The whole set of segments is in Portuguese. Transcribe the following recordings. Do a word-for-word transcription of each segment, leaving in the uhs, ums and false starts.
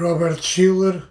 Robert Shiller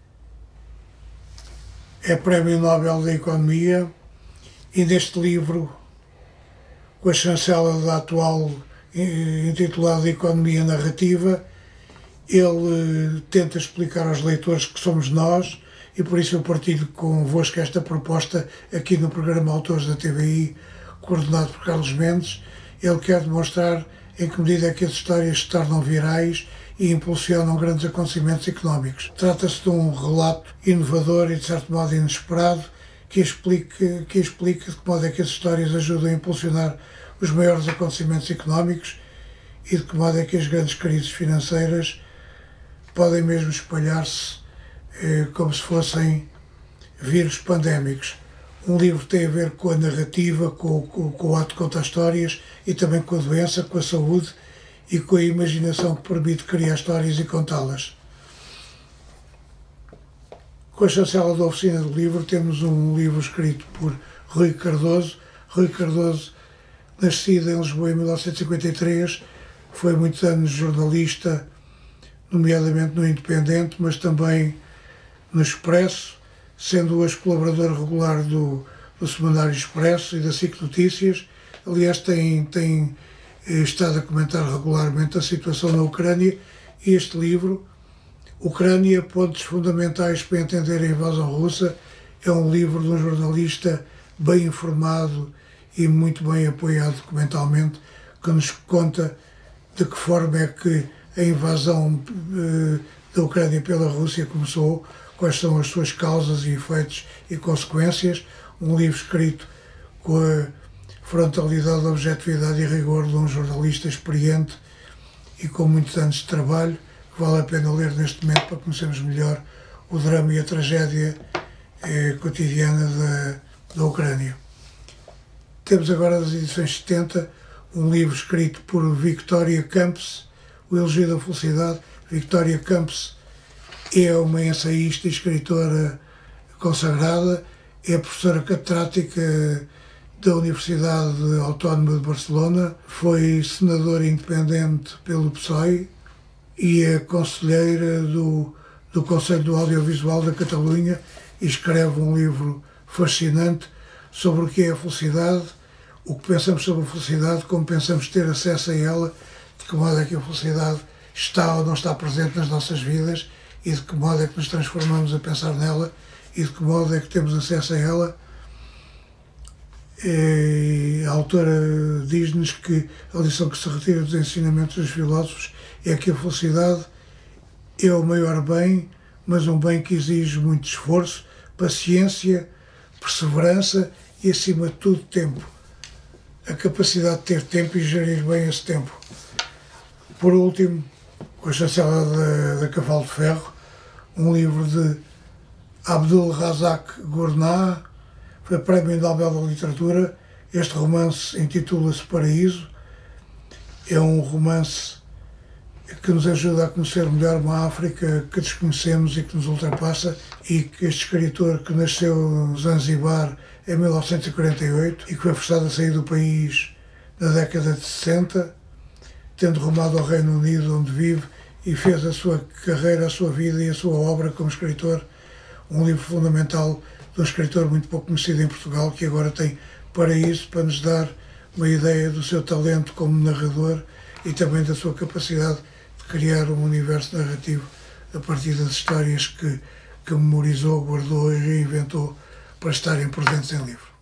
é Prémio Nobel da Economia e neste livro, com a chancela da atual intitulada Economia Narrativa, ele tenta explicar aos leitores que somos nós e por isso eu partilho convosco esta proposta aqui no programa Autores da T V I, coordenado por Carlos Mendes. Ele quer demonstrar em que medida é que as histórias se tornam virais e impulsionam grandes acontecimentos económicos. Trata-se de um relato inovador e de certo modo inesperado que explica, que explica de que modo é que as histórias ajudam a impulsionar os maiores acontecimentos económicos e de que modo é que as grandes crises financeiras podem mesmo espalhar-se eh, como se fossem vírus pandémicos. Um livro tem a ver com a narrativa, com, com, com o ato de contar histórias e também com a doença, com a saúde e com a imaginação que permite criar histórias e contá-las. Com a chancela da oficina do livro temos um livro escrito por Rui Cardoso. Rui Cardoso, nascido em Lisboa em mil novecentos e cinquenta e três, foi muitos anos jornalista, nomeadamente no Independente, mas também no Expresso, sendo hoje colaborador regular do, do Semanário Expresso e da S I C Notícias. Aliás, tem, tem estado a comentar regularmente a situação na Ucrânia e este livro, Ucrânia, Pontos Fundamentais para Entender a Invasão Russa, é um livro de um jornalista bem informado e muito bem apoiado documentalmente, que nos conta de que forma é que a invasão eh, da Ucrânia pela Rússia começou, quais são as suas causas e efeitos e consequências. Um livro escrito com a frontalidade, objetividade e rigor de um jornalista experiente e com muitos anos de trabalho, que vale a pena ler neste momento para conhecermos melhor o drama e a tragédia eh, cotidiana da, da Ucrânia. Temos agora das edições setenta um livro escrito por Victoria Campos, O Elogio da Felicidade. Victoria Campos é uma ensaísta e escritora consagrada, é professora catedrática da Universidade Autónoma de Barcelona, foi senadora independente pelo P SOE e é conselheira do, do Conselho do Audiovisual da Catalunha e escreve um livro fascinante sobre o que é a felicidade, o que pensamos sobre a felicidade, como pensamos ter acesso a ela, de que modo é que a felicidade está ou não está presente nas nossas vidas e de que modo é que nos transformamos a pensar nela e de que modo é que temos acesso a ela. E a autora diz-nos que a lição que se retira dos ensinamentos dos filósofos é que a felicidade é o maior bem, mas um bem que exige muito esforço, paciência, perseverança e, acima de tudo, tempo. A capacidade de ter tempo e gerir bem esse tempo. Por último, com a chancela da, da Cavalo de Ferro, um livro de Abdul Razak Gurnah, foi Prémio Nobel da Literatura. Este romance intitula-se Paraíso. É um romance que nos ajuda a conhecer melhor uma África que desconhecemos e que nos ultrapassa, e que este escritor, que nasceu em Zanzibar em mil novecentos e quarenta e oito e que foi forçado a sair do país na década de sessenta, tendo rumado ao Reino Unido, onde vive, e fez a sua carreira, a sua vida e a sua obra como escritor. Um livro fundamental de um escritor muito pouco conhecido em Portugal, que agora tem Paraíso para nos dar uma ideia do seu talento como narrador e também da sua capacidade de criar um universo narrativo a partir das histórias que, que memorizou, guardou e reinventou para estarem presentes em livro.